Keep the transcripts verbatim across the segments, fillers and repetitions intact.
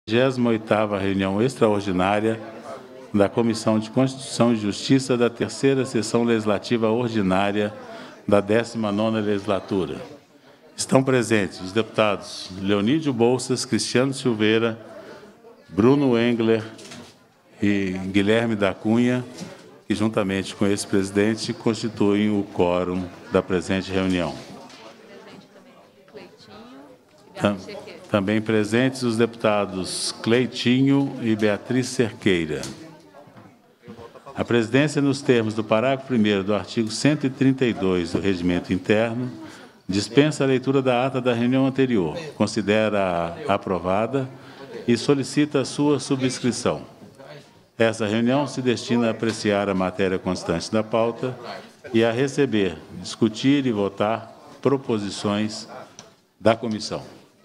vigésima oitava reunião extraordinária da Comissão de Constituição e Justiça da terceira sessão legislativa ordinária da décima nona legislatura. Estão presentes os deputados Leonídio Bolsas, Cristiano Silveira, Bruno Engler e Guilherme da Cunha, que juntamente com esse presidente constituem o quórum da presente reunião. Tam, também presentes os deputados Cleitinho e Beatriz Cerqueira. A presidência, nos termos do parágrafo primeiro do artigo cento e trinta e dois do Regimento Interno, dispensa a leitura da ata da reunião anterior, considera-a aprovada e solicita a sua subscrição. Essa reunião se destina a apreciar a matéria constante da pauta e a receber, discutir e votar proposições da comissão.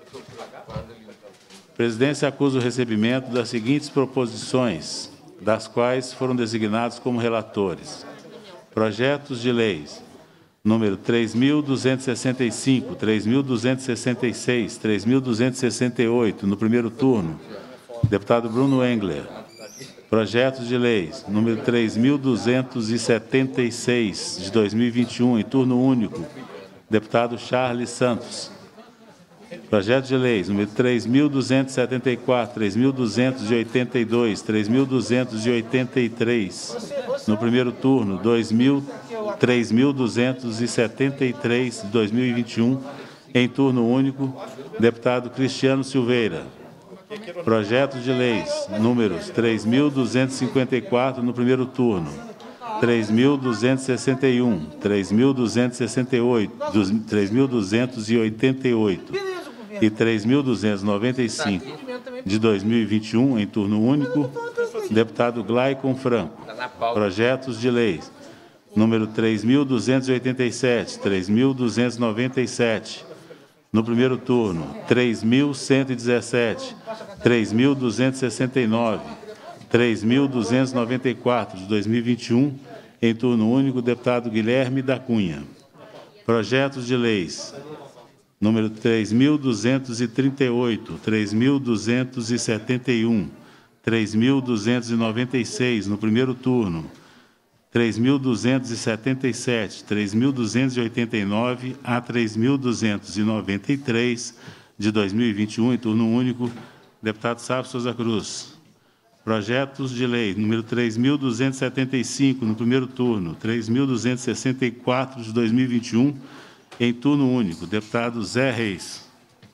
A presidência acusa o recebimento das seguintes proposições, das quais foram designados como relatores: projetos de leis número três mil duzentos e sessenta e cinco, três mil duzentos e sessenta e seis, três mil duzentos e sessenta e oito, no primeiro turno, deputado Bruno Engler. Projetos de leis número três mil duzentos e setenta e seis, de dois mil e vinte e um, em turno único, deputado Charles Santos. Projeto de leis número três mil duzentos e setenta e quatro, três mil duzentos e oitenta e dois, três mil duzentos e oitenta e três, no primeiro turno, três mil duzentos e setenta e três, de dois mil e vinte e um, em turno único, deputado Cristiano Silveira. Projeto de leis números três mil duzentos e cinquenta e quatro, no primeiro turno, três mil duzentos e sessenta e um, três mil duzentos e sessenta e oito, três mil duzentos e oitenta e oito e três mil duzentos e noventa e cinco, de dois mil e vinte e um, em turno único, deputado Glaicon Franco. Projetos de leis número três mil duzentos e oitenta e sete, três mil duzentos e noventa e sete, no primeiro turno, três mil cento e dezessete, três mil duzentos e sessenta e nove, três mil duzentos e noventa e quatro, de dois mil e vinte e um, em turno único, deputado Guilherme da Cunha. Projetos de leis número três mil duzentos e trinta e oito, três mil duzentos e setenta e um, três mil duzentos e noventa e seis, no primeiro turno, três mil duzentos e setenta e sete, três mil duzentos e oitenta e nove a três mil duzentos e noventa e três, de dois mil e vinte e um, em turno único, deputado Sávio Souza Cruz. Projetos de lei número três mil duzentos e setenta e cinco, no primeiro turno, três mil duzentos e sessenta e quatro, de dois mil e vinte e um, em turno único, deputado Zé Reis.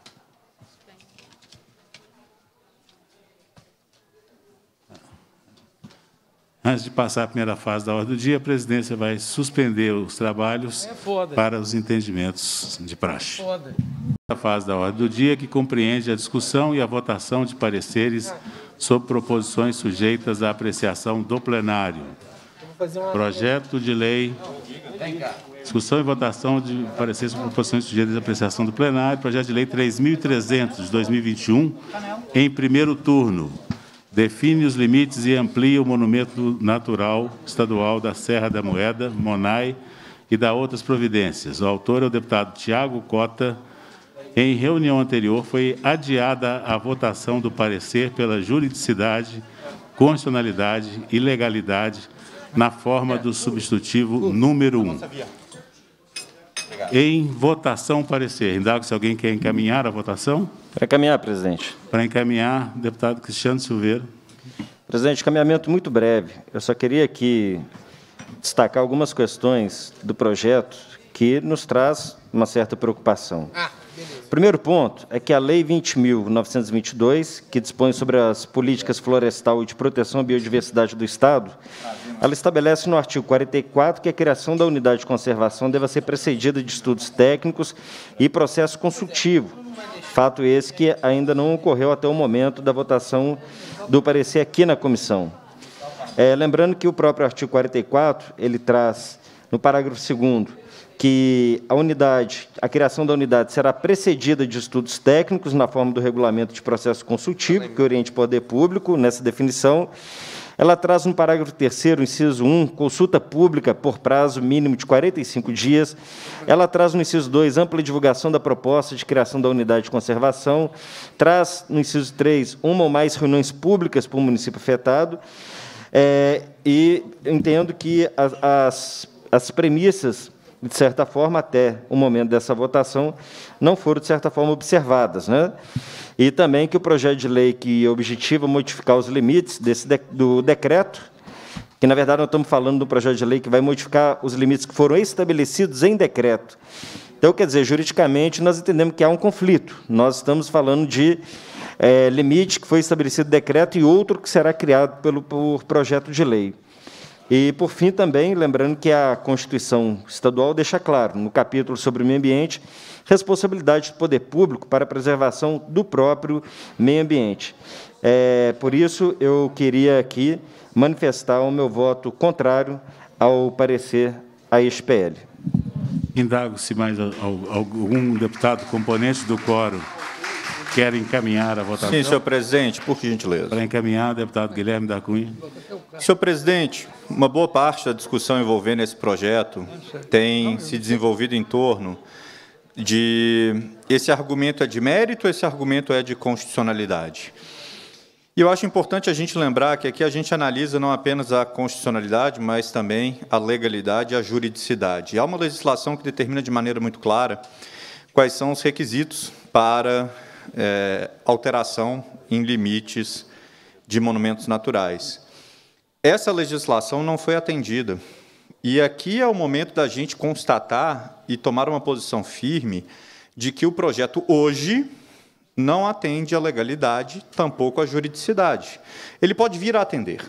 Antes de passar a primeira fase da ordem do dia, a presidência vai suspender os trabalhos é para os entendimentos de praxe. Foda. A fase da ordem do dia, que compreende a discussão e a votação de pareceres sobre proposições sujeitas à apreciação do plenário. Projeto de lei, discussão e votação de pareceres sobre proposições sujeitas à apreciação do plenário. Projeto de lei três mil e trezentos, de dois mil e vinte e um, em primeiro turno. Define os limites e amplia o monumento natural estadual da Serra da Moeda, Monai, e dá outras providências. O autor é o deputado Tiago Cota. Em reunião anterior, foi adiada a votação do parecer pela juridicidade, constitucionalidade e legalidade na forma do substitutivo número um. Em votação, parecer. Indago se alguém quer encaminhar a votação. Para encaminhar, presidente. Para encaminhar, deputado Cristiano Silveira. Presidente, encaminhamento muito breve. Eu só queria aqui destacar algumas questões do projeto que nos traz uma certa preocupação. O primeiro ponto é que a Lei vinte mil novecentos e vinte e dois, que dispõe sobre as políticas florestal e de proteção à biodiversidade do Estado, ela estabelece no artigo quarenta e quatro que a criação da unidade de conservação deva ser precedida de estudos técnicos e processo consultivo, fato esse que ainda não ocorreu até o momento da votação do parecer aqui na comissão. É, lembrando que o próprio artigo quarenta e quatro, ele traz, no parágrafo segundo, que a unidade, a criação da unidade será precedida de estudos técnicos na forma do regulamento de processo consultivo, que oriente o poder público nessa definição. Ela traz no parágrafo terceiro, inciso um, consulta pública por prazo mínimo de quarenta e cinco dias. Ela traz no inciso dois, ampla divulgação da proposta de criação da unidade de conservação. Traz no inciso três, uma ou mais reuniões públicas para o município afetado. É, e entendo que as, as, as premissas, de certa forma, até o momento dessa votação, não foram, de certa forma, observadas, né? E também que o projeto de lei que objetiva modificar os limites desse de, do decreto, que, na verdade, nós estamos falando do projeto de lei que vai modificar os limites que foram estabelecidos em decreto. Então, quer dizer, juridicamente, nós entendemos que há um conflito. Nós estamos falando de é, limite que foi estabelecido em decreto e outro que será criado pelo, por projeto de lei. E, por fim, também, lembrando que a Constituição Estadual deixa claro, no capítulo sobre o meio ambiente, responsabilidade do poder público para a preservação do próprio meio ambiente. É, por isso, eu queria aqui manifestar o meu voto contrário ao parecer a este P L. Indago se mais algum deputado componente do quórum quer encaminhar a votação. Sim, senhor presidente, por gentileza. Para encaminhar, deputado Guilherme da Cunha. Senhor presidente, uma boa parte da discussão envolvendo esse projeto tem se desenvolvido em torno de esse argumento é de mérito, esse argumento é de constitucionalidade. E eu acho importante a gente lembrar que aqui a gente analisa não apenas a constitucionalidade, mas também a legalidade e a juridicidade. E há uma legislação que determina de maneira muito clara quais são os requisitos para é, alteração em limites de monumentos naturais. Essa legislação não foi atendida. E aqui é o momento da gente constatar e tomar uma posição firme de que o projeto hoje não atende à legalidade, tampouco à juridicidade. Ele pode vir a atender,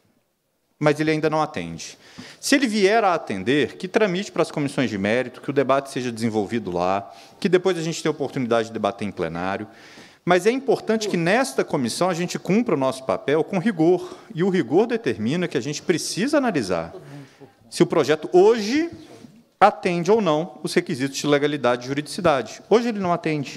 mas ele ainda não atende. Se ele vier a atender, que tramite para as comissões de mérito, que o debate seja desenvolvido lá, que depois a gente tenha a oportunidade de debater em plenário. Mas é importante que, nesta comissão, a gente cumpra o nosso papel com rigor. E o rigor determina que a gente precisa analisar se o projeto hoje atende ou não os requisitos de legalidade e juridicidade. Hoje ele não atende.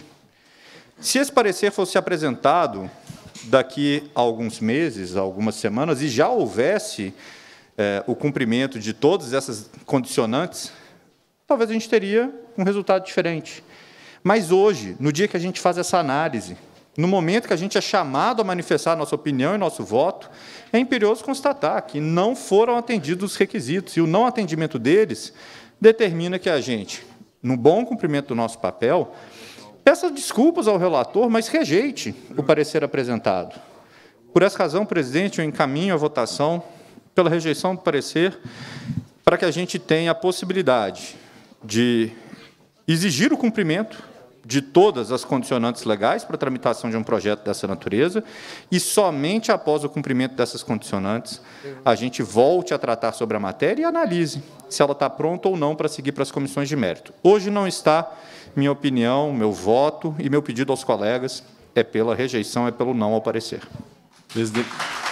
Se esse parecer fosse apresentado daqui a alguns meses, a algumas semanas, e já houvesse é, o cumprimento de todas essas condicionantes, talvez a gente teria um resultado diferente. Mas hoje, no dia que a gente faz essa análise, no momento que a gente é chamado a manifestar a nossa opinião e nosso voto, é imperioso constatar que não foram atendidos os requisitos, e o não atendimento deles determina que a gente, no bom cumprimento do nosso papel, peça desculpas ao relator, mas rejeite o parecer apresentado. Por essa razão, presidente, eu encaminho a votação pela rejeição do parecer para que a gente tenha a possibilidade de exigir o cumprimento de todas as condicionantes legais para a tramitação de um projeto dessa natureza e somente após o cumprimento dessas condicionantes a gente volte a tratar sobre a matéria e analise se ela está pronta ou não para seguir para as comissões de mérito. Hoje não está. Minha opinião, meu voto e meu pedido aos colegas é pela rejeição, é pelo não ao parecer. Presidente,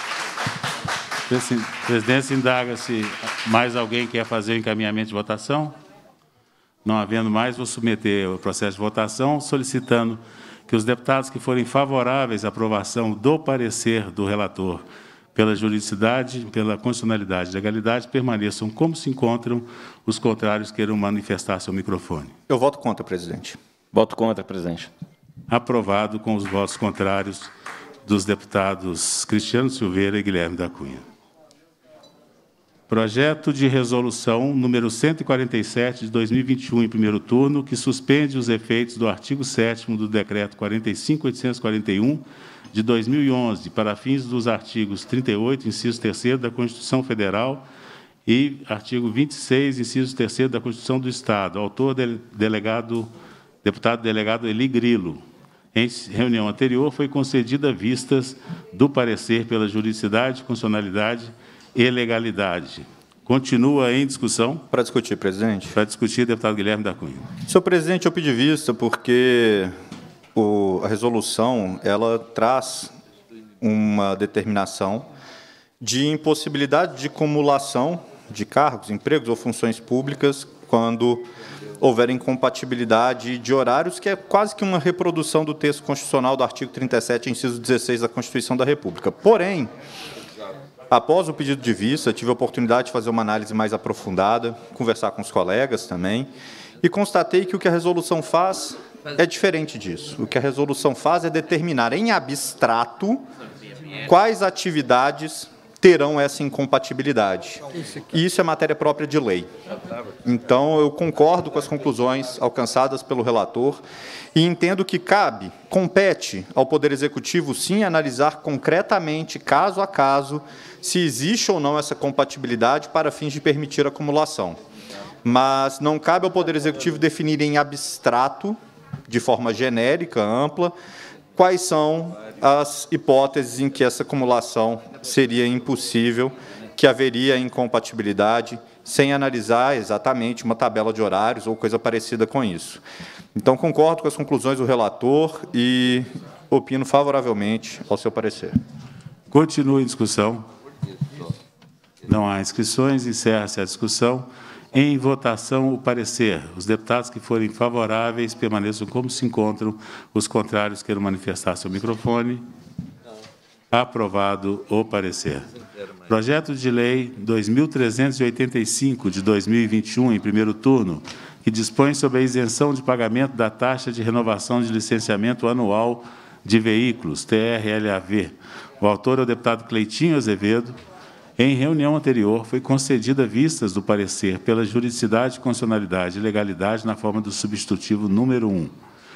Presidência indaga se mais alguém quer fazer o encaminhamento de votação. Não havendo mais, vou submeter o processo de votação, solicitando que os deputados que forem favoráveis à aprovação do parecer do relator pela juridicidade, pela constitucionalidade e legalidade, permaneçam como se encontram, os contrários queiram manifestar seu microfone. Eu voto contra, presidente. Voto contra, presidente. Aprovado com os votos contrários dos deputados Cristiano Silveira e Guilherme da Cunha. Projeto de resolução número cento e quarenta e sete de dois mil e vinte e um, em primeiro turno, que suspende os efeitos do artigo sétimo do decreto quarenta e cinco mil oitocentos e quarenta e um, de dois mil e onze, para fins dos artigos trinta e oito, inciso terceiro da Constituição Federal e artigo vinte e seis, inciso terceiro da Constituição do Estado. Autor, delegado, deputado delegado Eli Grilo. Em reunião anterior, foi concedida vistas do parecer pela juridicidade, constitucionalidade e legalidade. Continua em discussão. Para discutir, presidente. Para discutir, deputado Guilherme da Cunha. Senhor presidente, eu pedi vista porque o, a resolução ela traz uma determinação de impossibilidade de cumulação de cargos, empregos ou funções públicas quando houver incompatibilidade de horários, que é quase que uma reprodução do texto constitucional do artigo trinta e sete, inciso dezesseis da Constituição da República. Porém, após o pedido de vista, tive a oportunidade de fazer uma análise mais aprofundada, conversar com os colegas também, e constatei que o que a resolução faz é diferente disso. O que a resolução faz é determinar em abstrato quais atividades terão essa incompatibilidade. E isso é matéria própria de lei. Então, eu concordo com as conclusões alcançadas pelo relator e entendo que cabe, compete ao Poder Executivo, sim, analisar concretamente, caso a caso, se existe ou não essa compatibilidade para fins de permitir a acumulação. Mas não cabe ao Poder Executivo definir em abstrato, de forma genérica, ampla, quais são as hipóteses em que essa acumulação seria impossível, que haveria incompatibilidade, sem analisar exatamente uma tabela de horários ou coisa parecida com isso. Então, concordo com as conclusões do relator e opino favoravelmente ao seu parecer. Continua em discussão. Não há inscrições, encerra-se a discussão. Em votação, o parecer. Os deputados que forem favoráveis permaneçam como se encontram. Os contrários queiram manifestar seu microfone. Aprovado o parecer. Projeto de Lei dois mil trezentos e oitenta e cinco, de dois mil e vinte e um, em primeiro turno, que dispõe sobre a isenção de pagamento da taxa de renovação de licenciamento anual de veículos, T R L A V. O autor é o deputado Cleitinho Azevedo. Em reunião anterior, foi concedida vistas do parecer pela juridicidade, constitucionalidade e legalidade na forma do substitutivo número um.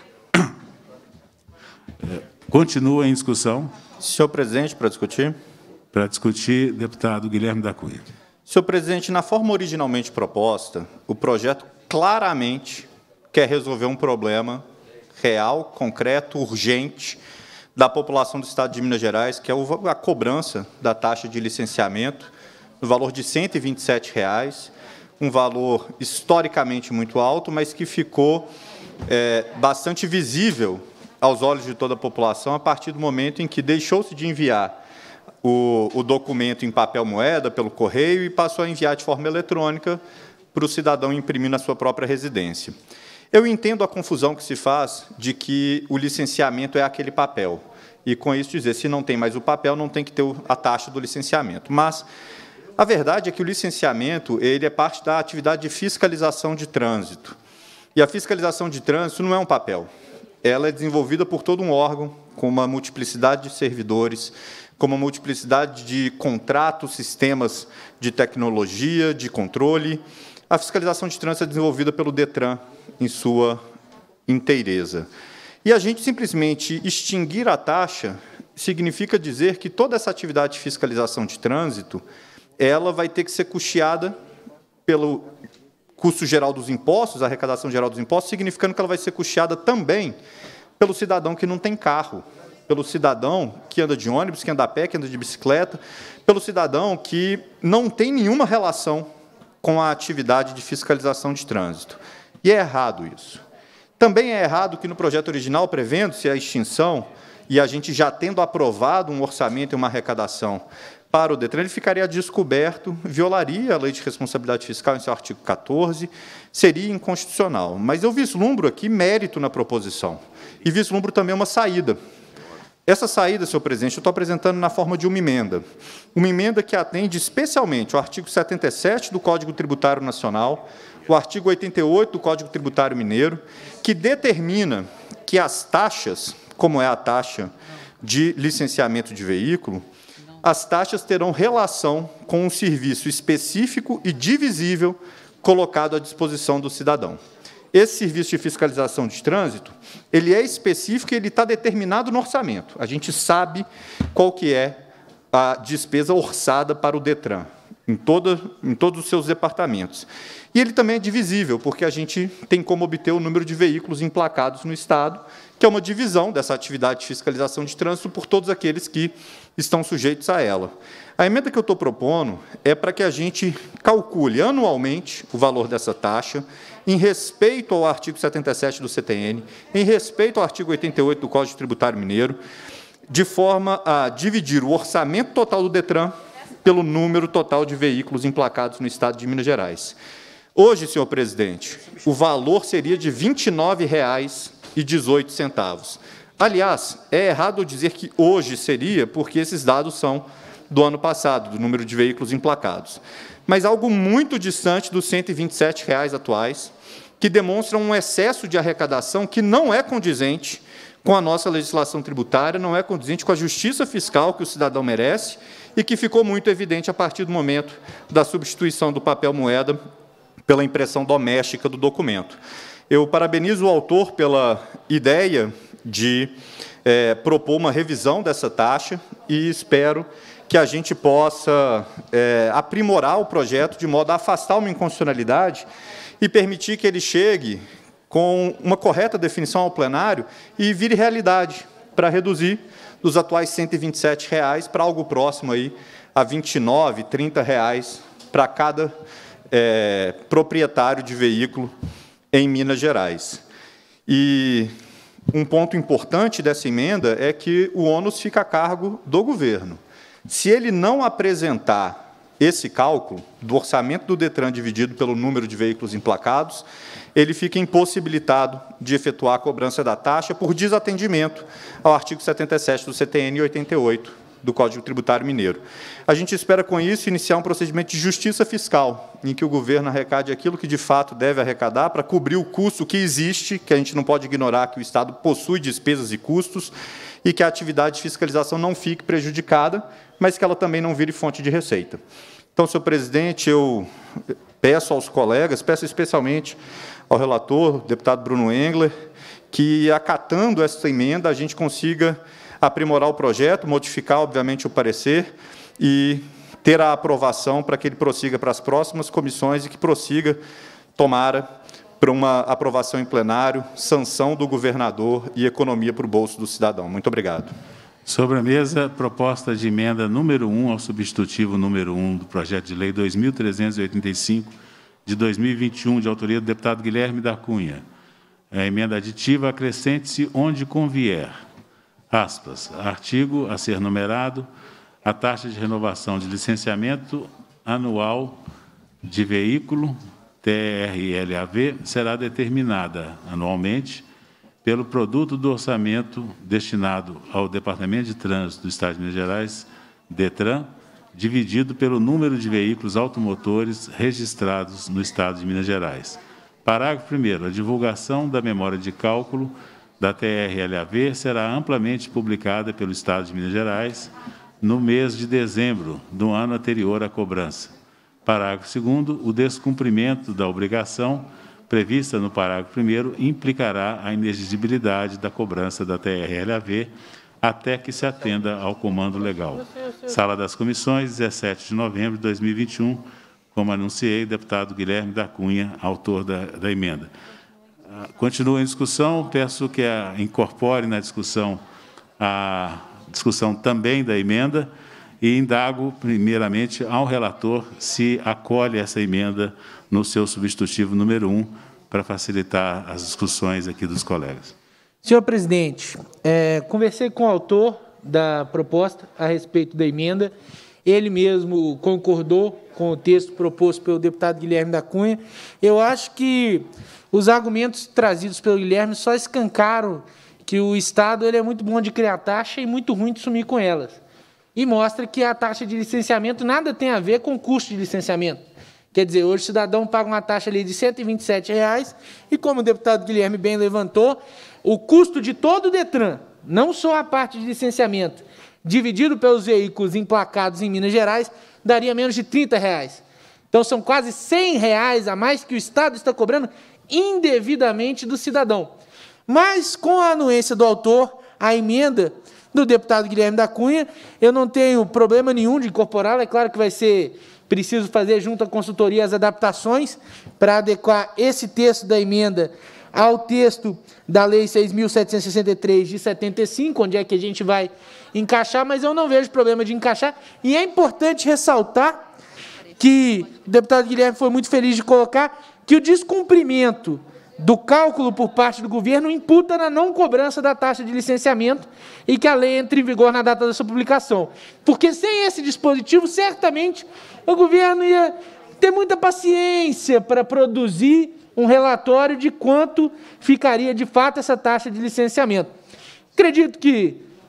Continua em discussão. Senhor presidente, para discutir. Para discutir, deputado Guilherme da Cunha. Senhor presidente, na forma originalmente proposta, o projeto claramente quer resolver um problema real, concreto, urgente, da população do Estado de Minas Gerais, que é a cobrança da taxa de licenciamento, no valor de cento e vinte e sete reais, um valor historicamente muito alto, mas que ficou é, bastante visível aos olhos de toda a população a partir do momento em que deixou-se de enviar o, o documento em papel moeda pelo correio e passou a enviar de forma eletrônica para o cidadão imprimir na sua própria residência. Eu entendo a confusão que se faz de que o licenciamento é aquele papel. E, com isso, dizer, se não tem mais o papel, não tem que ter a taxa do licenciamento. Mas a verdade é que o licenciamento ele é parte da atividade de fiscalização de trânsito. E a fiscalização de trânsito não é um papel. Ela é desenvolvida por todo um órgão, com uma multiplicidade de servidores, com uma multiplicidade de contratos, sistemas de tecnologia, de controle. A fiscalização de trânsito é desenvolvida pelo DETRAN em sua inteireza. E a gente simplesmente extinguir a taxa significa dizer que toda essa atividade de fiscalização de trânsito ela vai ter que ser custeada pelo custo geral dos impostos, a arrecadação geral dos impostos, significando que ela vai ser custeada também pelo cidadão que não tem carro, pelo cidadão que anda de ônibus, que anda a pé, que anda de bicicleta, pelo cidadão que não tem nenhuma relação com a atividade de fiscalização de trânsito. E é errado isso. Também é errado que, no projeto original, prevendo-se a extinção, e a gente já tendo aprovado um orçamento e uma arrecadação para o DETRAN, ele ficaria descoberto, violaria a Lei de Responsabilidade Fiscal em seu artigo quatorze, seria inconstitucional. Mas eu vislumbro aqui mérito na proposição, e vislumbro também uma saída. Essa saída, senhor presidente, eu estou apresentando na forma de uma emenda. Uma emenda que atende especialmente o artigo setenta e sete do Código Tributário Nacional, o artigo oitenta e oito do Código Tributário Mineiro, que determina que as taxas, como é a taxa de licenciamento de veículo, as taxas terão relação com um serviço específico e divisível colocado à disposição do cidadão. Esse serviço de fiscalização de trânsito, ele é específico e ele está determinado no orçamento. A gente sabe qual que é a despesa orçada para o DETRAN, em, toda, em todos os seus departamentos. E ele também é divisível, porque a gente tem como obter o número de veículos emplacados no Estado, que é uma divisão dessa atividade de fiscalização de trânsito por todos aqueles que estão sujeitos a ela. A emenda que eu estou propondo é para que a gente calcule anualmente o valor dessa taxa, em respeito ao artigo setenta e sete do C T N, em respeito ao artigo oitenta e oito do Código Tributário Mineiro, de forma a dividir o orçamento total do DETRAN pelo número total de veículos emplacados no Estado de Minas Gerais. Hoje, senhor presidente, o valor seria de vinte e nove reais e dezoito centavos. Aliás, é errado dizer que hoje seria, porque esses dados são do ano passado, do número de veículos emplacados. Mas algo muito distante dos cento e vinte e sete reais atuais, que demonstram um excesso de arrecadação que não é condizente com a nossa legislação tributária, não é condizente com a justiça fiscal que o cidadão merece e que ficou muito evidente a partir do momento da substituição do papel moeda pela impressão doméstica do documento. Eu parabenizo o autor pela ideia de é, propor uma revisão dessa taxa e espero que a gente possa é, aprimorar o projeto de modo a afastar uma inconstitucionalidade e permitir que ele chegue com uma correta definição ao plenário e vire realidade, para reduzir dos atuais cento e vinte e sete reais para algo próximo aí a vinte e nove, trinta reais para cada é, proprietário de veículo em Minas Gerais. E um ponto importante dessa emenda é que o ônus fica a cargo do governo. Se ele não apresentar esse cálculo do orçamento do DETRAN dividido pelo número de veículos emplacados, ele fica impossibilitado de efetuar a cobrança da taxa por desatendimento ao artigo setenta e sete do C T N e oitenta e oito do Código Tributário Mineiro. A gente espera, com isso, iniciar um procedimento de justiça fiscal, em que o governo arrecade aquilo que, de fato, deve arrecadar para cobrir o custo que existe, que a gente não pode ignorar que o Estado possui despesas e custos, e que a atividade de fiscalização não fique prejudicada, mas que ela também não vire fonte de receita. Então, senhor presidente, eu peço aos colegas, peço especialmente ao relator, deputado Bruno Engler, que, acatando esta emenda, a gente consiga aprimorar o projeto, modificar, obviamente, o parecer e ter a aprovação para que ele prossiga para as próximas comissões e que prossiga, tomara, para uma aprovação em plenário, sanção do governador e economia para o bolso do cidadão. Muito obrigado. Sobre a mesa, proposta de emenda número um ao substitutivo número um do projeto de lei dois mil trezentos e oitenta e cinco, de dois mil e vinte e um, de autoria do deputado Guilherme da Cunha. A emenda aditiva, acrescente-se onde convier. Aspas, artigo a ser numerado, a taxa de renovação de licenciamento anual de veículo, T R L A V, será determinada anualmente pelo produto do orçamento destinado ao Departamento de Trânsito do Estado de Minas Gerais, DETRAN, dividido pelo número de veículos automotores registrados no Estado de Minas Gerais. Parágrafo primeiro. A divulgação da memória de cálculo da T R L A V será amplamente publicada pelo Estado de Minas Gerais no mês de dezembro do ano anterior à cobrança. Parágrafo segundo. O descumprimento da obrigação prevista no parágrafo primeiro implicará a inexigibilidade da cobrança da T R L A V até que se atenda ao comando legal. Sala das Comissões, dezessete de novembro de dois mil e vinte e um, como anunciei, deputado Guilherme da Cunha, autor da, da emenda. Continua em discussão, peço que a, incorpore na discussão a discussão também da emenda e indago, primeiramente, ao relator se acolhe essa emenda no seu substitutivo número um, para facilitar as discussões aqui dos colegas. Senhor presidente, é, conversei com o autor da proposta a respeito da emenda, ele mesmo concordou com o texto proposto pelo deputado Guilherme da Cunha. Eu acho que os argumentos trazidos pelo Guilherme só escancaram que o Estado ele é muito bom de criar taxa e muito ruim de sumir com elas. E mostra que a taxa de licenciamento nada tem a ver com o custo de licenciamento. Quer dizer, hoje o cidadão paga uma taxa ali de cento e vinte e sete reais e, como o deputado Guilherme bem levantou, o custo de todo o DETRAN, não só a parte de licenciamento, dividido pelos veículos emplacados em Minas Gerais, daria menos de trinta reais. Então, são quase cem reais a mais que o Estado está cobrando indevidamente do cidadão. Mas, com a anuência do autor, a emenda do deputado Guilherme da Cunha, eu não tenho problema nenhum de incorporá-la. É claro que vai ser preciso fazer, junto à consultoria, as adaptações para adequar esse texto da emenda ao texto da Lei seis mil setecentos e sessenta e três, de setenta e cinco, onde é que a gente vai encaixar, mas eu não vejo problema de encaixar. E é importante ressaltar que o deputado Guilherme foi muito feliz de colocar que o descumprimento do cálculo por parte do governo imputa na não cobrança da taxa de licenciamento e que a lei entre em vigor na data da sua publicação. Porque sem esse dispositivo, certamente, o governo ia ter muita paciência para produzir um relatório de quanto ficaria, de fato, essa taxa de licenciamento. Acredito que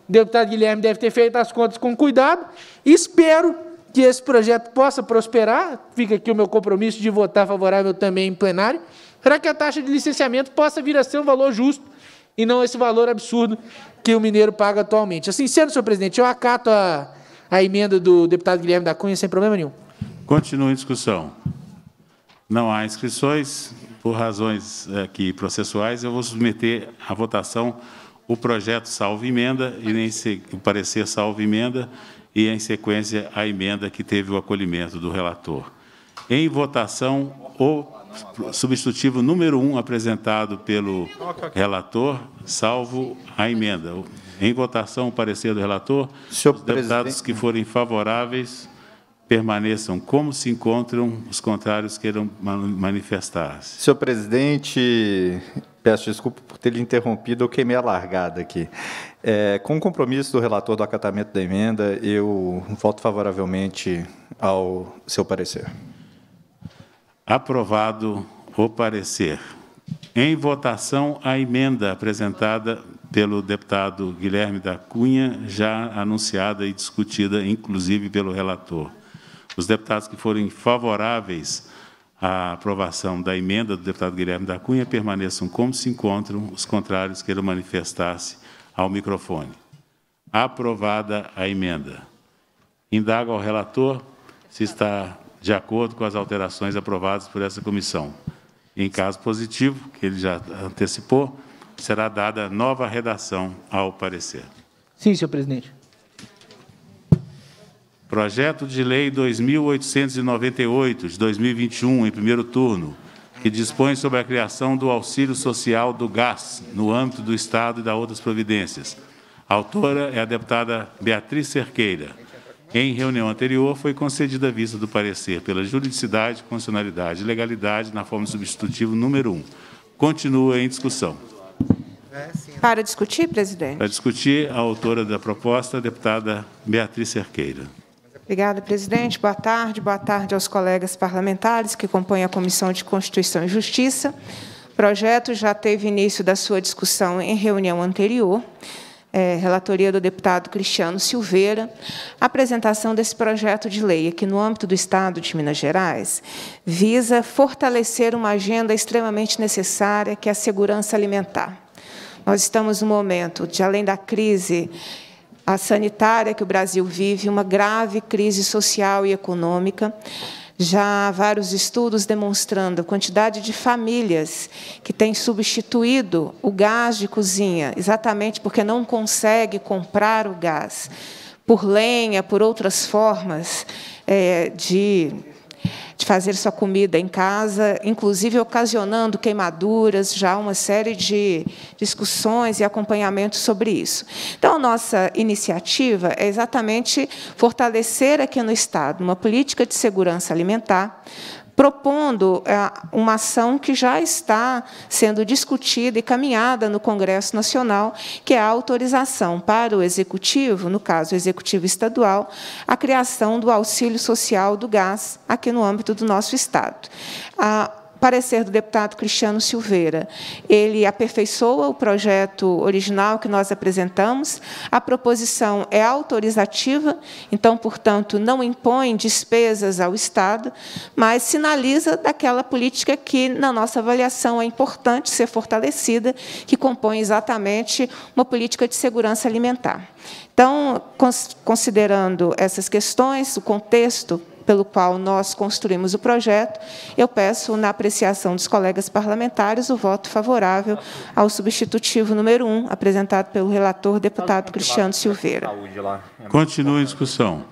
O deputado Guilherme deve ter feito as contas com cuidado. Espero que esse projeto possa prosperar. Fica aqui o meu compromisso de votar favorável também em plenário, para que a taxa de licenciamento possa vir a ser um valor justo e não esse valor absurdo que o mineiro paga atualmente. Assim sendo, senhor presidente, eu acato a, a emenda do deputado Guilherme da Cunha sem problema nenhum. Continua em discussão. Não há inscrições. Por razões aqui processuais, eu vou submeter à votação o projeto salvo emenda e nem se, o parecer salvo emenda e, em sequência, a emenda que teve o acolhimento do relator. Em votação, o substitutivo número um apresentado pelo relator, salvo a emenda. Em votação, o parecer do relator. Senhor Os deputados presidente... que forem favoráveis permaneçam como se encontram, os contrários queiram manifestar-se. Senhor presidente, peço desculpa por ter lhe interrompido, eu queimei a largada aqui. É, com o compromisso do relator do acatamento da emenda, eu voto favoravelmente ao seu parecer. Aprovado o parecer. Em votação, a emenda apresentada pelo deputado Guilherme da Cunha, já anunciada e discutida, inclusive, pelo relator. Os deputados que forem favoráveis à aprovação da emenda do deputado Guilherme da Cunha permaneçam como se encontram, os contrários queiram manifestar-se ao microfone. Aprovada a emenda. Indago ao relator se está de acordo com as alterações aprovadas por essa comissão. Em caso positivo, que ele já antecipou, será dada nova redação ao parecer. Sim, senhor presidente. Projeto de Lei dois mil oitocentos e noventa e oito, de dois mil e vinte e um, em primeiro turno, que dispõe sobre a criação do auxílio social do gás no âmbito do Estado e das outras providências. A autora é a deputada Beatriz Cerqueira. Em reunião anterior, foi concedida a vista do parecer pela juridicidade, constitucionalidade e legalidade na forma substitutivo número um. Continua em discussão. Para discutir, presidente. Para discutir, a autora da proposta, a deputada Beatriz Cerqueira. Obrigada, presidente. Boa tarde. Boa tarde aos colegas parlamentares que compõem a Comissão de Constituição e Justiça. O projeto já teve início da sua discussão em reunião anterior, é, relatoria do deputado Cristiano Silveira. A apresentação desse projeto de lei aqui no âmbito do Estado de Minas Gerais visa fortalecer uma agenda extremamente necessária, que é a segurança alimentar. Nós estamos no momento de, além da crise a sanitária que o Brasil vive, uma grave crise social e econômica. Já há vários estudos demonstrando a quantidade de famílias que têm substituído o gás de cozinha, exatamente porque não consegue comprar o gás, por lenha, por outras formas é, de... de fazer sua comida em casa, inclusive ocasionando queimaduras, já uma série de discussões e acompanhamentos sobre isso. Então, a nossa iniciativa é exatamente fortalecer aqui no Estado uma política de segurança alimentar, propondo uma ação que já está sendo discutida e caminhada no Congresso Nacional, que é a autorização para o Executivo, no caso, o Executivo Estadual, a criação do auxílio social do gás aqui no âmbito do nosso Estado. A parecer do deputado Cristiano Silveira, ele aperfeiçoa o projeto original que nós apresentamos. A proposição é autorizativa, então, portanto, não impõe despesas ao Estado, mas sinaliza daquela política que, na nossa avaliação, é importante ser fortalecida, que compõe exatamente uma política de segurança alimentar. Então, considerando essas questões, o contexto pelo qual nós construímos o projeto, eu peço, na apreciação dos colegas parlamentares, o voto favorável ao substitutivo número um, apresentado pelo relator, deputado Cristiano Silveira. Continua em discussão.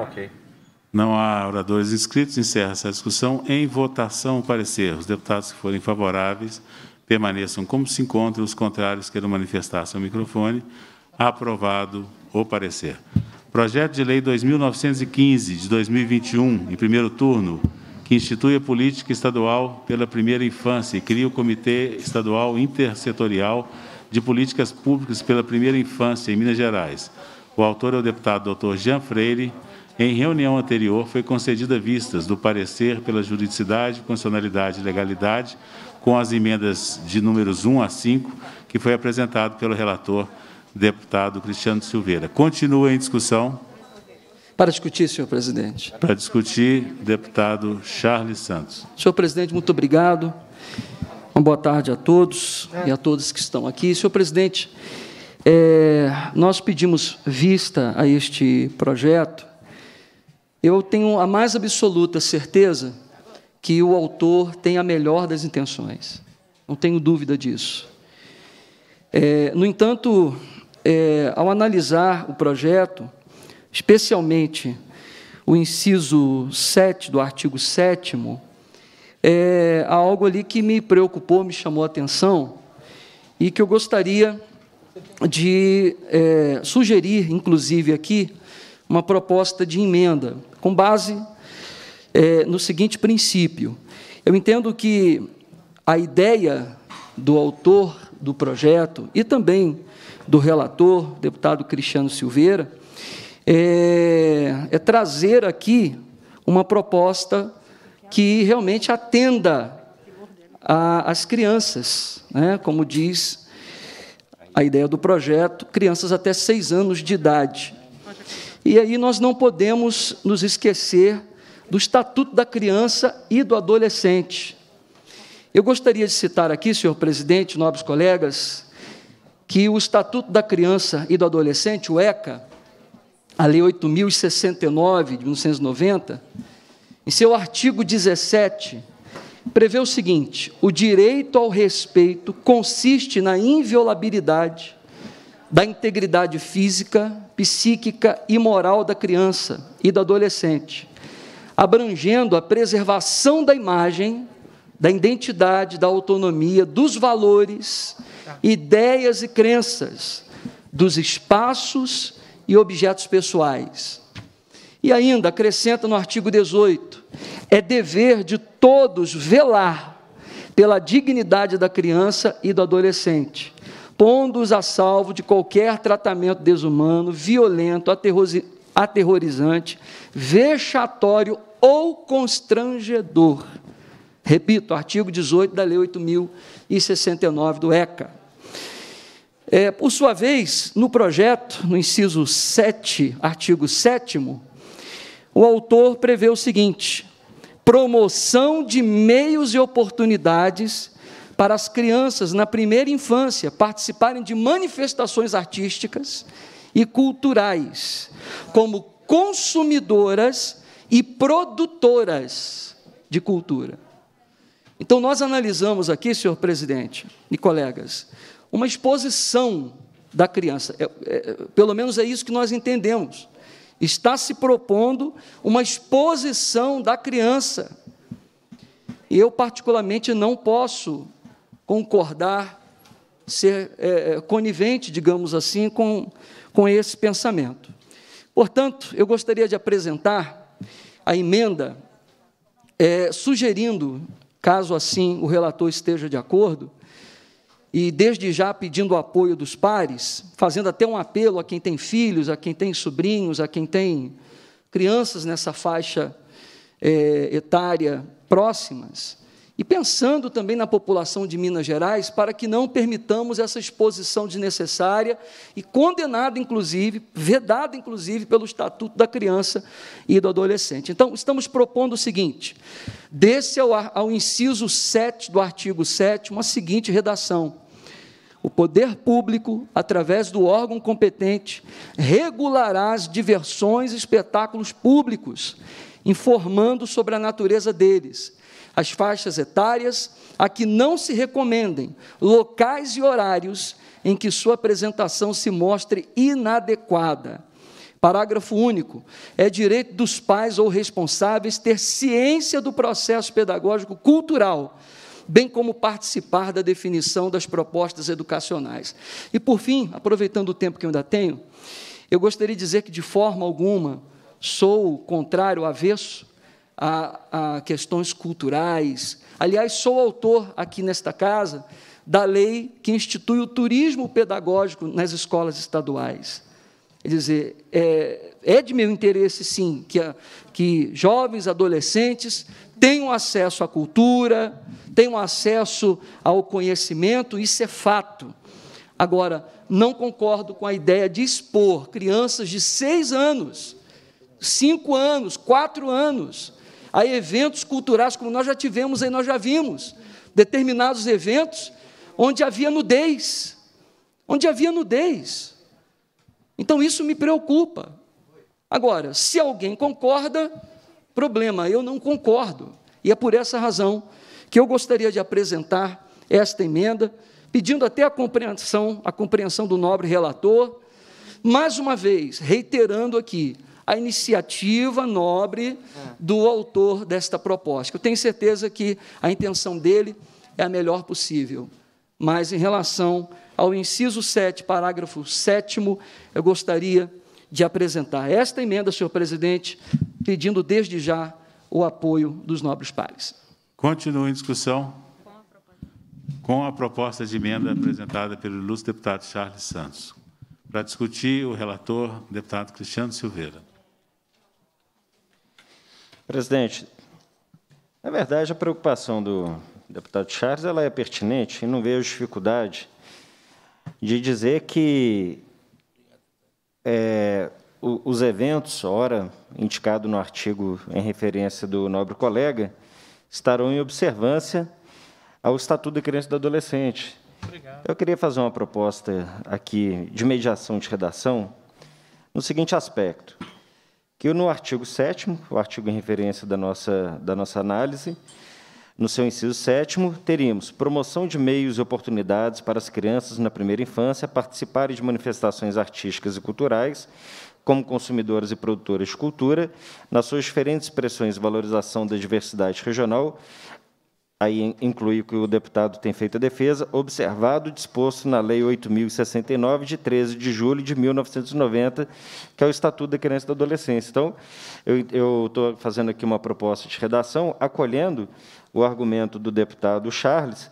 Não há oradores inscritos, encerra essa discussão. Em votação, o parecer. Os deputados que forem favoráveis permaneçam como se encontram, os contrários queiram manifestar seu microfone. Aprovado o parecer. Projeto de Lei dois mil novecentos e quinze, de dois mil e vinte e um, em primeiro turno, que institui a política estadual pela primeira infância e cria o Comitê Estadual Intersetorial de Políticas Públicas pela Primeira Infância em Minas Gerais. O autor é o deputado doutor Jean Freire. Em reunião anterior, foi concedida vistas do parecer pela juridicidade, constitucionalidade e legalidade, com as emendas de números um a cinco, que foi apresentado pelo relator, deputado Cristiano Silveira. Continua em discussão. Para discutir, senhor presidente. Para discutir, deputado Charles Santos. Senhor presidente, muito obrigado. Uma boa tarde a todos e a todos que estão aqui. Senhor presidente, é, nós pedimos vista a este projeto. Eu tenho a mais absoluta certeza que o autor tem a melhor das intenções. Não tenho dúvida disso. É, no entanto, é, ao analisar o projeto, especialmente o inciso sete do artigo sétimo, é, há algo ali que me preocupou, me chamou a atenção, e que eu gostaria de é, sugerir, inclusive aqui, uma proposta de emenda, com base é, no seguinte princípio. Eu entendo que a ideia do autor do projeto e também do relator, deputado Cristiano Silveira, é, é trazer aqui uma proposta que realmente atenda às crianças, né? Como diz a ideia do projeto, crianças até seis anos de idade. E aí nós não podemos nos esquecer do Estatuto da Criança e do Adolescente. Eu gostaria de citar aqui, senhor presidente, nobres colegas, que o Estatuto da Criança e do Adolescente, o ECA, a Lei oito mil e sessenta e nove, de mil novecentos e noventa, em seu artigo dezessete, prevê o seguinte: o direito ao respeito consiste na inviolabilidade da integridade física, psíquica e moral da criança e do adolescente, abrangendo a preservação da imagem, da identidade, da autonomia, dos valores, ideias e crenças, dos espaços e objetos pessoais. E ainda acrescenta no artigo dezoito, é dever de todos velar pela dignidade da criança e do adolescente, pondo-os a salvo de qualquer tratamento desumano, violento, aterrorizante, vexatório ou constrangedor. Repito, artigo dezoito da Lei oito mil e sessenta e nove do ECA. É, por sua vez, no projeto, no inciso sete, artigo sétimo, o autor prevê o seguinte: promoção de meios e oportunidades para as crianças na primeira infância participarem de manifestações artísticas e culturais, como consumidoras e produtoras de cultura. Então, nós analisamos aqui, senhor presidente e colegas, uma exposição da criança, é, é, pelo menos é isso que nós entendemos. Está se propondo uma exposição da criança. E eu, particularmente, não posso concordar, ser é, conivente, digamos assim, com, com esse pensamento. Portanto, eu gostaria de apresentar a emenda, é, sugerindo, caso assim o relator esteja de acordo, e desde já pedindo o apoio dos pares, fazendo até um apelo a quem tem filhos, a quem tem sobrinhos, a quem tem crianças nessa faixa é, etária próximas, e pensando também na população de Minas Gerais, para que não permitamos essa exposição desnecessária e condenada, inclusive, vedada, inclusive, pelo Estatuto da Criança e do Adolescente. Então, estamos propondo o seguinte: desse ao, ao inciso sete do artigo sétimo, a seguinte redação: o poder público, através do órgão competente, regulará as diversões e espetáculos públicos, informando sobre a natureza deles, as faixas etárias a que não se recomendem, locais e horários em que sua apresentação se mostre inadequada. Parágrafo único. É direito dos pais ou responsáveis ter ciência do processo pedagógico cultural, bem como participar da definição das propostas educacionais. E, por fim, aproveitando o tempo que eu ainda tenho, eu gostaria de dizer que, de forma alguma, sou contrário, avesso a, a questões culturais. Aliás, sou autor, aqui nesta casa, da lei que institui o turismo pedagógico nas escolas estaduais. Quer dizer, é, é de meu interesse, sim, que, a, que jovens, adolescentes tenham acesso à cultura, tenham acesso ao conhecimento, isso é fato. Agora, não concordo com a ideia de expor crianças de seis anos, cinco anos, quatro anos, a eventos culturais, como nós já tivemos aí, nós já vimos, determinados eventos onde havia nudez, onde havia nudez. Então, isso me preocupa. Agora, se alguém concorda, problema, eu não concordo. E é por essa razão que eu gostaria de apresentar esta emenda, pedindo até a compreensão, a compreensão do nobre relator, mais uma vez, reiterando aqui a iniciativa nobre do autor desta proposta. Eu tenho certeza que a intenção dele é a melhor possível, mas, em relação ao inciso sete, parágrafo sétimo, eu gostaria de apresentar esta emenda, senhor presidente, pedindo desde já o apoio dos nobres pares. Continua em discussão com a proposta de emenda apresentada pelo ilustre deputado Charles Santos. Para discutir, o relator, deputado Cristiano Silveira. Presidente, na verdade, a preocupação do deputado Charles ela é pertinente e não vejo dificuldade de dizer que é, o, os eventos, ora indicado no artigo em referência do nobre colega, estarão em observância ao Estatuto da Criança e do Adolescente. Obrigado. Eu queria fazer uma proposta aqui de mediação de redação no seguinte aspecto, que no artigo sétimo, o artigo em referência da nossa, da nossa análise, no seu inciso sétimo, teríamos promoção de meios e oportunidades para as crianças na primeira infância participarem de manifestações artísticas e culturais, como consumidoras e produtoras de cultura, nas suas diferentes expressões de valorização da diversidade regional, aí inclui o que o deputado tem feito a defesa, observado o disposto na Lei oito mil e sessenta e nove, de treze de julho de mil novecentos e noventa, que é o Estatuto da Criança e da Adolescência. Então, eu estou fazendo aqui uma proposta de redação, acolhendo o argumento do deputado Charles,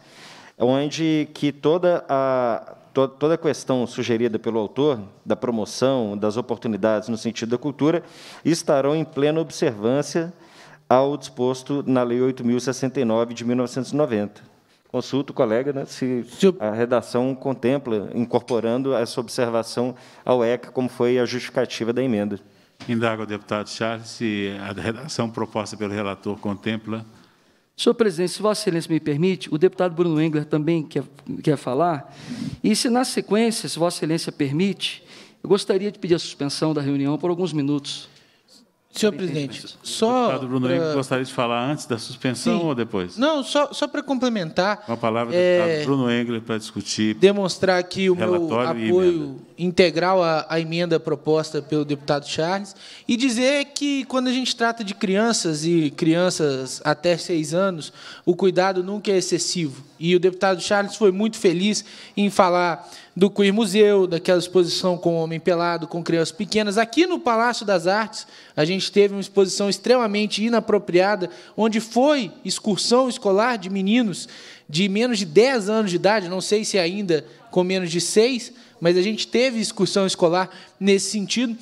onde que toda a, to, toda a questão sugerida pelo autor, da promoção, das oportunidades no sentido da cultura, estarão em plena observância ao disposto na Lei oito mil e sessenta e nove, de mil novecentos e noventa. Consulto o colega, né, se a redação contempla, incorporando essa observação ao E C A, como foi a justificativa da emenda. Indago ao deputado Charles se a redação proposta pelo relator contempla. Senhor presidente, se Vossa Excelência me permite, o deputado Bruno Engler também quer, quer falar, e se, na sequência, se Vossa Excelência permite, eu gostaria de pedir a suspensão da reunião por alguns minutos. Senhor presidente, só... O deputado Bruno pra... Engler gostaria de falar antes da suspensão Sim. ou depois? Não, só, só para complementar... Uma palavra do é... deputado Bruno Engler para discutir... Demonstrar aqui o meu apoio integral à, à emenda proposta pelo deputado Charles e dizer que, quando a gente trata de crianças e crianças até seis anos, o cuidado nunca é excessivo. E o deputado Charles foi muito feliz em falar do Queer Museu, daquela exposição com homem pelado, com crianças pequenas. Aqui no Palácio das Artes, a gente teve uma exposição extremamente inapropriada, onde foi excursão escolar de meninos de menos de dez anos de idade, não sei se ainda com menos de seis, mas a gente teve excursão escolar nesse sentido.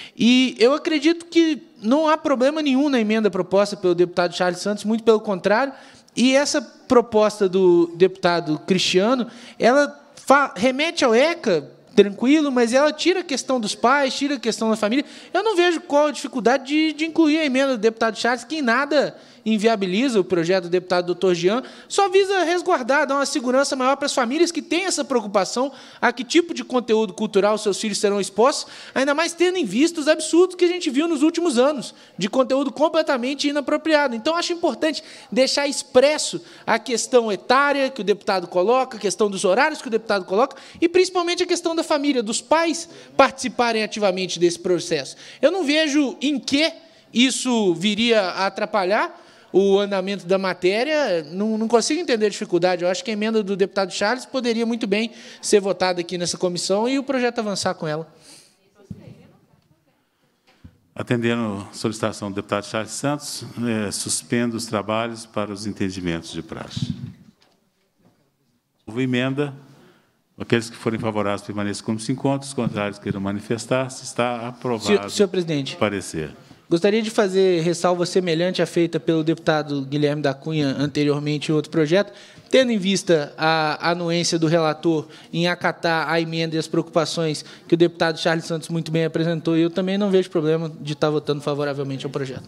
E eu acredito que não há problema nenhum na emenda proposta pelo deputado Charles Santos, muito pelo contrário, e essa proposta do deputado Cristiano, ela remete ao E C A, tranquilo, mas ela tira a questão dos pais, tira a questão da família. Eu não vejo qual a dificuldade de, de incluir a emenda do deputado Charles, que em nada inviabiliza o projeto do deputado doutor Jean, só visa resguardar, dar uma segurança maior para as famílias que têm essa preocupação a que tipo de conteúdo cultural seus filhos serão expostos, ainda mais tendo em vista os absurdos que a gente viu nos últimos anos, de conteúdo completamente inapropriado. Então, acho importante deixar expresso a questão etária que o deputado coloca, a questão dos horários que o deputado coloca, e principalmente a questão da família, dos pais participarem ativamente desse processo. Eu não vejo em que isso viria a atrapalhar o andamento da matéria, não, não consigo entender a dificuldade. Eu acho que a emenda do deputado Charles poderia muito bem ser votada aqui nessa comissão e o projeto avançar com ela. Atendendo a solicitação do deputado Charles Santos, é, suspendo os trabalhos para os entendimentos de praxe. Houve emenda. Aqueles que forem favoráveis permaneçam como se encontram, os contrários queiram manifestar-se. Está aprovado. Senhor, senhor presidente. O parecer. Gostaria de fazer ressalva semelhante à feita pelo deputado Guilherme da Cunha anteriormente em outro projeto, tendo em vista a anuência do relator em acatar a emenda e as preocupações que o deputado Charles Santos muito bem apresentou, eu também não vejo problema de estar votando favoravelmente ao projeto.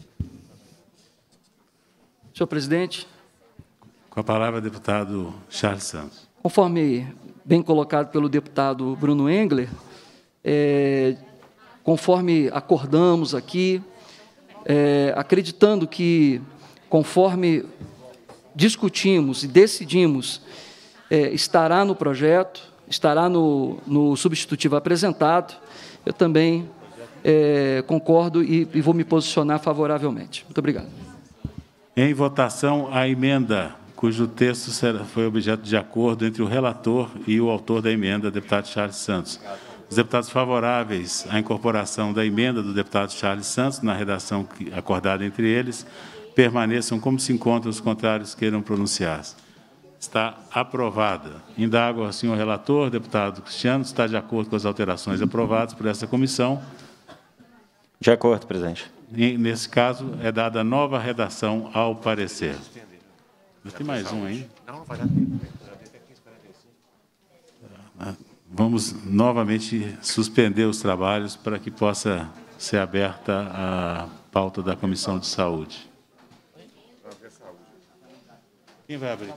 Senhor presidente. Com a palavra, deputado Charles Santos. Conforme bem colocado pelo deputado Bruno Engler, é, conforme acordamos aqui, é, acreditando que, conforme discutimos e decidimos, é, estará no projeto, estará no, no substitutivo apresentado, eu também é, concordo e, e vou me posicionar favoravelmente. Muito obrigado. Em votação, a emenda, cujo texto será, foi objeto de acordo entre o relator e o autor da emenda, deputado Charles Santos. Os deputados favoráveis à incorporação da emenda do deputado Charles Santos, na redação que, acordada entre eles, permaneçam como se encontram, os contrários queiram pronunciar-se. Está aprovada. Indago ao senhor relator, deputado Cristiano, está de acordo com as alterações aprovadas por essa comissão? De acordo, presidente. E, nesse caso, é dada nova redação ao parecer. Tem mais um aí? Não, vai dar tempo. Vamos novamente suspender os trabalhos para que possa ser aberta a pauta da Comissão de Saúde. Quem vai abrir?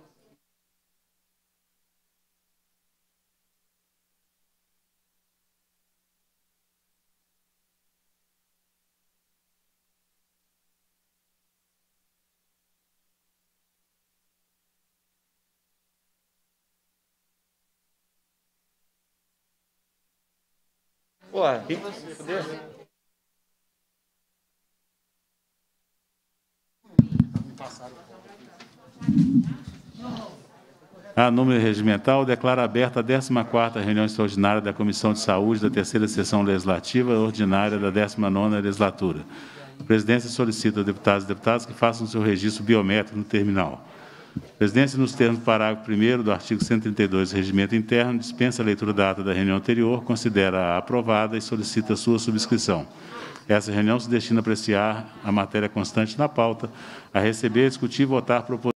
Ué, A número regimental, declara aberta a décima quarta reunião extraordinária da Comissão de Saúde da terceira sessão legislativa ordinária da décima nona legislatura. A presidência solicita aos deputados e deputadas que façam seu registro biométrico no terminal. A presidência, nos termos do parágrafo primeiro do artigo cento e trinta e dois do Regimento Interno, dispensa a leitura da ata da reunião anterior, considera-a aprovada e solicita a sua subscrição. Essa reunião se destina a apreciar a matéria constante na pauta, a receber, discutir e votar proposições.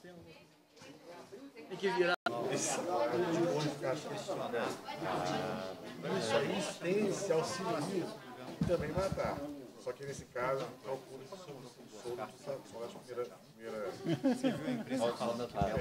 Isso aí tem esse auxílio também vai estar. Só que nesse caso, calcula-se solto, só a primeira. Você viu a empresa falando da tabela?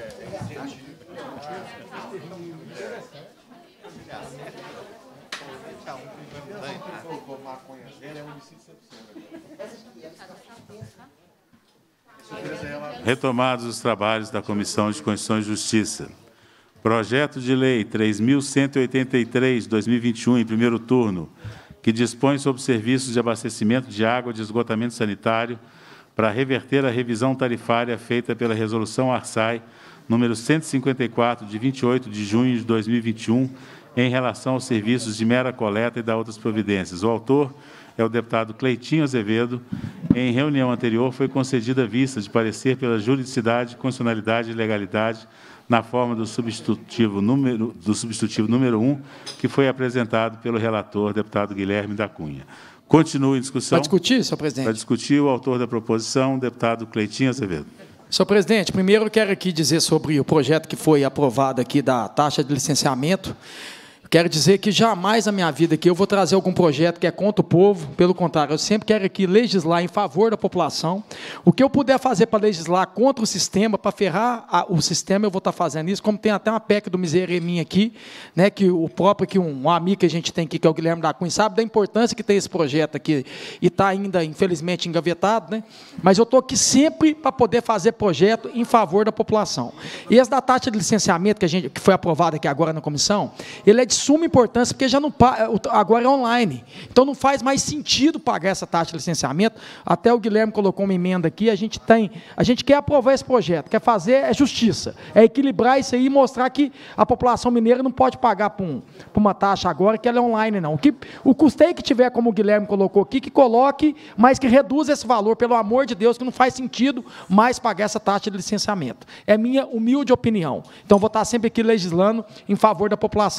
Retomados os trabalhos da Comissão de Constituição e Justiça. Projeto de Lei três mil cento e oitenta e três, dois mil e vinte e um, em primeiro turno, que dispõe sobre serviços de abastecimento de água de esgotamento sanitário para reverter a revisão tarifária feita pela Resolução ARSAI, número cento e cinquenta e quatro, de vinte e oito de junho de dois mil e vinte e um, em relação aos serviços de mera coleta e da outras providências. O autor é o deputado Cleitinho Azevedo. Em reunião anterior, foi concedida vista de parecer pela juridicidade, constitucionalidade e legalidade na forma do substitutivo número, do substitutivo número um, que foi apresentado pelo relator, deputado Guilherme da Cunha. Continua em discussão. Para discutir, senhor presidente. Para discutir, o autor da proposição, deputado Cleitinho Azevedo. Senhor presidente, primeiro eu quero aqui dizer sobre o projeto que foi aprovado aqui da taxa de licenciamento. Quero dizer que jamais na minha vida aqui eu vou trazer algum projeto que é contra o povo, pelo contrário, eu sempre quero aqui legislar em favor da população. O que eu puder fazer para legislar contra o sistema, para ferrar a, o sistema, eu vou estar fazendo isso, como tem até uma P E C do Misereminha aqui, né, que o próprio, que um, um amigo que a gente tem aqui, que é o Guilherme da Cunha, sabe da importância que tem esse projeto aqui, e está ainda, infelizmente, engavetado, né? Mas eu estou aqui sempre para poder fazer projeto em favor da população. E esse da taxa de licenciamento, que, a gente, que foi aprovado aqui agora na comissão, ele é de suma importância, porque já não agora é online. Então não faz mais sentido pagar essa taxa de licenciamento. Até o Guilherme colocou uma emenda aqui, a gente tem, a gente quer aprovar esse projeto, quer fazer é justiça, é equilibrar isso aí e mostrar que a população mineira não pode pagar por, um, por uma taxa agora que ela é online, não. Que, o custeio que tiver, como o Guilherme colocou aqui, que coloque, mas que reduza esse valor, pelo amor de Deus, que não faz sentido mais pagar essa taxa de licenciamento. É minha humilde opinião. Então vou estar sempre aqui legislando em favor da população.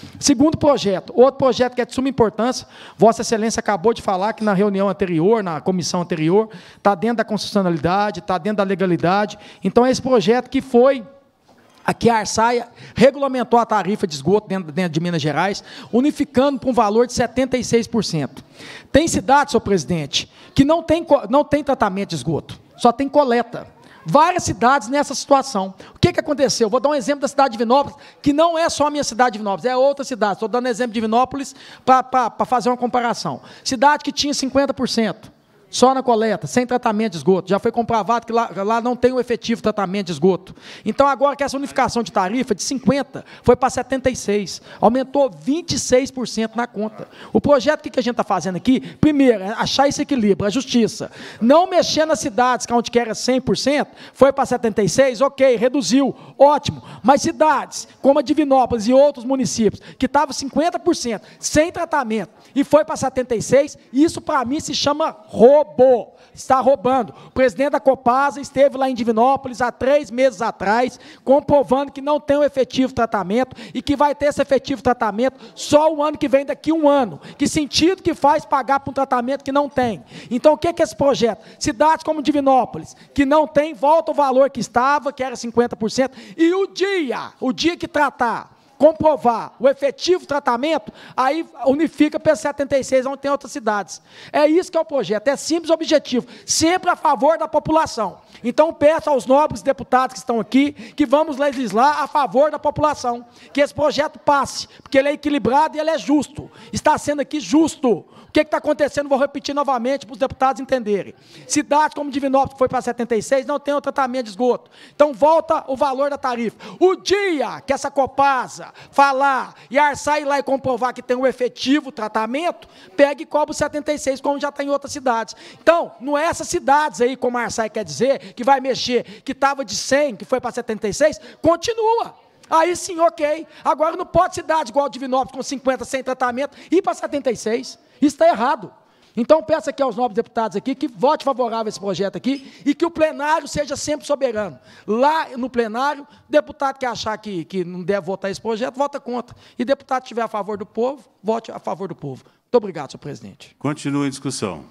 Segundo projeto, outro projeto que é de suma importância, Vossa Excelência acabou de falar que na reunião anterior, na comissão anterior, está dentro da constitucionalidade, está dentro da legalidade. Então, é esse projeto que foi... Aqui a Arsaia regulamentou a tarifa de esgoto dentro, dentro de Minas Gerais, unificando para um valor de setenta e seis por cento. Tem cidades, senhor presidente, que não tem, não tem tratamento de esgoto, só tem coleta. Várias cidades nessa situação. O que, que aconteceu? Vou dar um exemplo da cidade de Divinópolis, que não é só a minha cidade de Divinópolis, é outra cidade. Estou dando exemplo de Divinópolis para fazer uma comparação. Cidade que tinha cinquenta por cento. Só na coleta, sem tratamento de esgoto. Já foi comprovado que lá, lá não tem o efetivo tratamento de esgoto. Então, agora que essa unificação de tarifa de cinquenta foi para setenta e seis. Aumentou vinte e seis por cento na conta. O projeto que a gente está fazendo aqui, primeiro, é achar esse equilíbrio, a justiça. Não mexer nas cidades, que onde era cem por cento, foi para setenta e seis por cento, ok, reduziu, ótimo. Mas cidades, como a Divinópolis e outros municípios, que estavam cinquenta por cento sem tratamento, e foi para setenta e seis por cento, isso para mim se chama roubo. Roubou, está roubando. O presidente da Copasa esteve lá em Divinópolis há três meses atrás, comprovando que não tem um efetivo tratamento e que vai ter esse efetivo tratamento só o ano que vem, daqui a um ano. Que sentido que faz pagar por um tratamento que não tem? Então, o que é esse projeto? Cidades como Divinópolis, que não tem, volta o valor que estava, que era cinquenta por cento, e o dia, o dia que tratar, comprovar o efetivo tratamento, aí unifica para setenta e seis, onde tem outras cidades. É isso que é o projeto, é simples e objetivo, sempre a favor da população. Então, peço aos nobres deputados que estão aqui, que vamos legislar a favor da população, que esse projeto passe, porque ele é equilibrado e ele é justo, está sendo aqui justo. O que está acontecendo? Vou repetir novamente para os deputados entenderem. Cidades como Divinópolis, que foi para setenta e seis, não tem o tratamento de esgoto. Então, volta o valor da tarifa. O dia que essa Copasa falar e a Arsaia ir lá e comprovar que tem um efetivo tratamento, pega e cobra o setenta e seis, como já está em outras cidades. Então, não é essas cidades aí, como a Arsaia quer dizer, que vai mexer, que estava de cem, que foi para setenta e seis, continua. Aí sim, ok. Agora não pode cidade igual a Divinópolis, com cinquenta sem tratamento, ir para setenta e seis. Isso está errado. Então, peço aqui aos nobres deputados aqui que vote favorável a esse projeto aqui e que o plenário seja sempre soberano. Lá no plenário, deputado que achar que, que não deve votar esse projeto, vota contra. E deputado que estiver a favor do povo, vote a favor do povo. Muito obrigado, senhor presidente. Continua a discussão.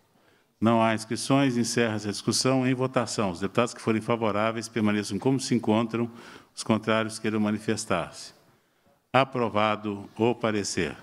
Não há inscrições, encerra essa discussão em votação. Os deputados que forem favoráveis permaneçam como se encontram, os contrários queiram manifestar-se. Aprovado o parecer.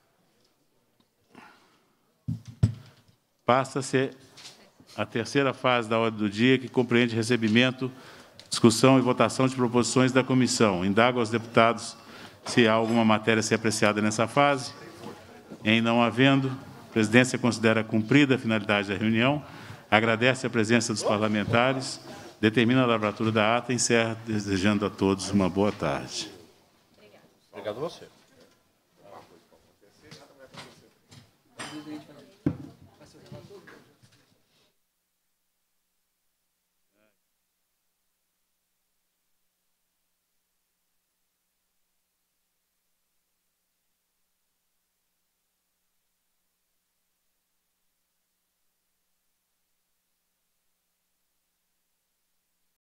Passa-se a terceira fase da ordem do dia, que compreende recebimento, discussão e votação de proposições da comissão. Indago aos deputados se há alguma matéria a ser apreciada nessa fase. Em não havendo, a presidência considera cumprida a finalidade da reunião, agradece a presença dos parlamentares, determina a lavratura da ata e encerra, desejando a todos uma boa tarde. Obrigado a você.